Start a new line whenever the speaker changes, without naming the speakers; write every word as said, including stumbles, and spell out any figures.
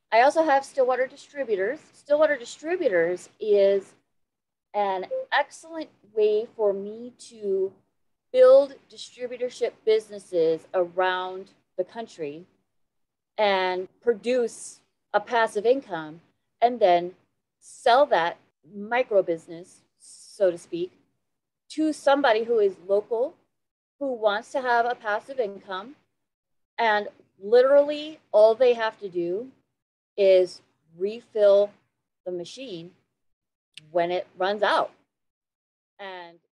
I also have Stillwater Distributors. Stillwater Distributors is an excellent way for me to build distributorship businesses around the country and produce a passive income and then sell that micro business, so to speak, to somebody who is local, who wants to have a passive income. And literally all they have to do is refill the machine when it runs out. And